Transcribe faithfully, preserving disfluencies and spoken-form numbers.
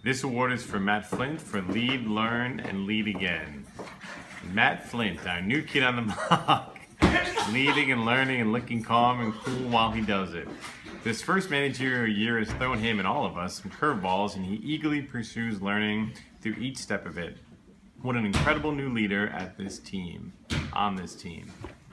This award is for Matt Flint for Lead, Learn, and Lead Again. Matt Flint, our new kid on the block, leading and learning and looking calm and cool while he does it. This first managerial year has thrown him and all of us some curveballs, and he eagerly pursues learning through each step of it. What an incredible new leader at this team, on this team.